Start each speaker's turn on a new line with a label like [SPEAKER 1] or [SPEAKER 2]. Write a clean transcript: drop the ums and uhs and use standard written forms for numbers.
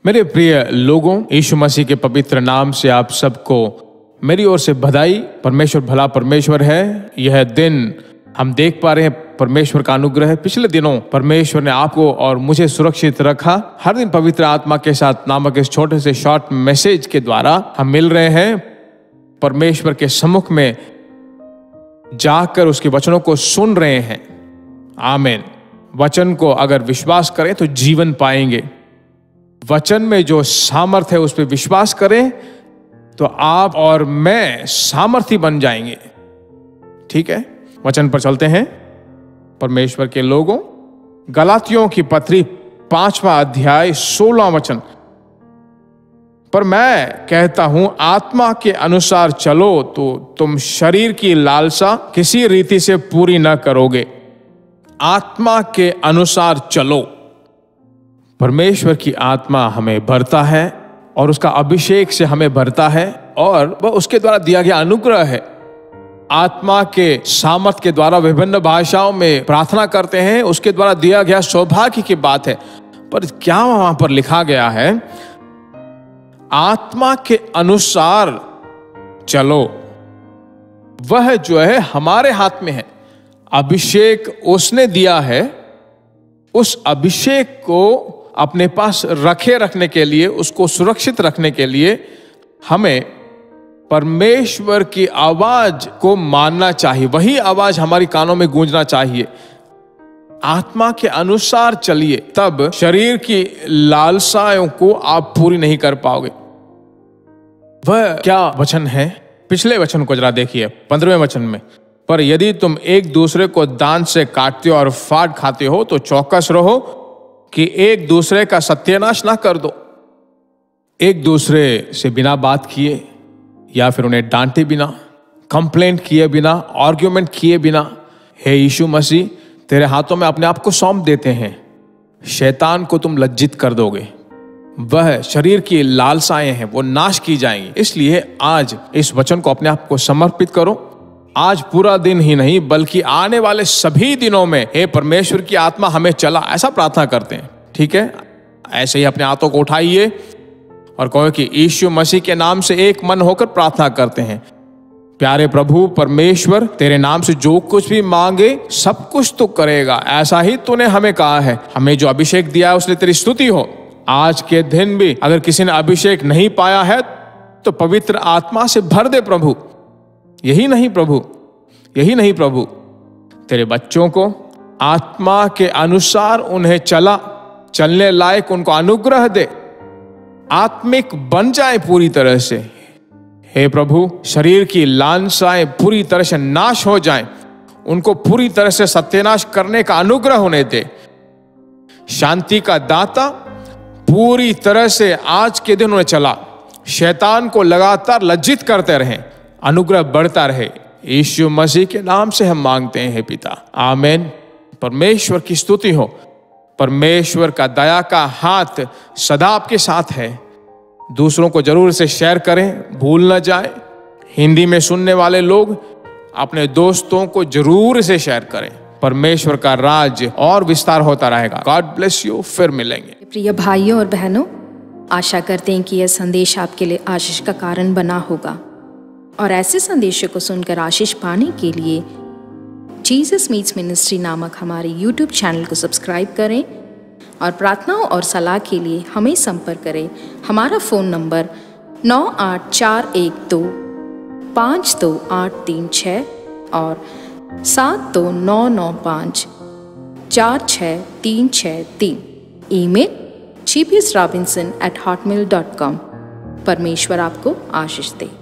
[SPEAKER 1] मेरे प्रिय लोगों, यीशु मसीह के पवित्र नाम से आप सबको मेरी ओर से बधाई। परमेश्वर भला परमेश्वर है। यह दिन हम देख पा रहे हैं परमेश्वर का अनुग्रह है। पिछले दिनों परमेश्वर ने आपको और मुझे सुरक्षित रखा। हर दिन पवित्र आत्मा के साथ नामक इस छोटे से शॉर्ट मैसेज के द्वारा हम मिल रहे हैं। परमेश्वर के सम्मुख में जाकर उसके वचनों को सुन रहे हैं। आमीन। वचन को अगर विश्वास करें तो जीवन पाएंगे। वचन में जो सामर्थ है उस पर विश्वास करें तो आप और मैं सामर्थी बन जाएंगे। ठीक है, वचन पर चलते हैं। परमेश्वर के लोगों, गलातियों की पत्री 5वां अध्याय 16वां वचन। पर मैं कहता हूं, आत्मा के अनुसार चलो तो तुम शरीर की लालसा किसी रीति से पूरी न करोगे। आत्मा के अनुसार चलो। परमेश्वर की आत्मा हमें भरता है और उसका अभिषेक से हमें भरता है और वह उसके द्वारा दिया गया अनुग्रह है। आत्मा के सामर्थ के द्वारा विभिन्न भाषाओं में प्रार्थना करते हैं, उसके द्वारा दिया गया सौभाग्य की बात है। पर क्या वहां पर लिखा गया है? आत्मा के अनुसार चलो। वह जो है हमारे हाथ में है। अभिषेक उसने दिया है। उस अभिषेक को अपने पास रखने के लिए, उसको सुरक्षित रखने के लिए हमें परमेश्वर की आवाज को मानना चाहिए। वही आवाज हमारी कानों में गूंजना चाहिए। आत्मा के अनुसार चलिए, तब शरीर की लालसाओं को आप पूरी नहीं कर पाओगे। वह क्या वचन है? पिछले वचन को जरा देखिए, 15वें वचन में। पर यदि तुम एक दूसरे को दांत से काटते हो और फाड़ खाते हो तो चौकस रहो कि एक दूसरे का सत्यानाश ना कर दो। एक दूसरे से बिना बात किए या फिर उन्हें डांटे बिना, कंप्लेंट किए बिना, आर्ग्यूमेंट किए बिना, हे यीशु मसीह, तेरे हाथों में अपने आप को सौंप देते हैं। शैतान को तुम लज्जित कर दोगे। वह शरीर की लालसाएं हैं, वो नाश की जाएंगी। इसलिए आज इस वचन को अपने आप को समर्पित करो। आज पूरा दिन ही नहीं बल्कि आने वाले सभी दिनों में हे परमेश्वर की आत्मा हमें चला, ऐसा प्रार्थना करते हैं। ठीक है, ऐसे ही अपने हाथों को उठाइए और कहो कि यीशु मसीह के नाम से एक मन होकर प्रार्थना करते हैं। प्यारे प्रभु परमेश्वर, तेरे नाम से जो कुछ भी मांगे सब कुछ तो करेगा। ऐसा ही तूने हमें कहा है। हमें जो अभिषेक दिया है उसने तेरी स्तुति हो। आज के दिन भी अगर किसी ने अभिषेक नहीं पाया है तो पवित्र आत्मा से भर दे प्रभु। यही नहीं प्रभु, यही नहीं प्रभु, तेरे बच्चों को आत्मा के अनुसार उन्हें चलने लायक उनको अनुग्रह दे। आत्मिक बन जाए पूरी तरह से। हे प्रभु, शरीर की लालसाएं पूरी तरह से नाश हो जाएं। उनको पूरी तरह से सत्यानाश करने का अनुग्रह उन्हें दे। शांति का दाता पूरी तरह से आज के दिन उन्हें चला। शैतान को लगातार लज्जित करते रहें। अनुग्रह बढ़ता रहे। यीशु मसीह के नाम से हम मांगते हैं पिता, आमीन। परमेश्वर की स्तुति हो। परमेश्वर का दया का हाथ सदा आपके साथ है। दूसरों को जरूर से शेयर करें, भूल न जाए। हिंदी में सुनने वाले लोग अपने दोस्तों को जरूर से शेयर करें। परमेश्वर का राज और विस्तार होता रहेगा। God bless you. फिर मिलेंगे।
[SPEAKER 2] प्रिय भाइयों और बहनों, आशा करते हैं कि यह संदेश आपके लिए आशीष का कारण बना होगा और ऐसे संदेशों को सुनकर आशीष पाने के लिए जीसस मीट्स मिनिस्ट्री नामक हमारे YouTube चैनल को सब्सक्राइब करें और प्रार्थनाओं और सलाह के लिए हमें संपर्क करें। हमारा फ़ोन नंबर 9841252836 और 7299546363। Email gbsrobinson@hotmail.com। परमेश्वर आपको आशीष दे।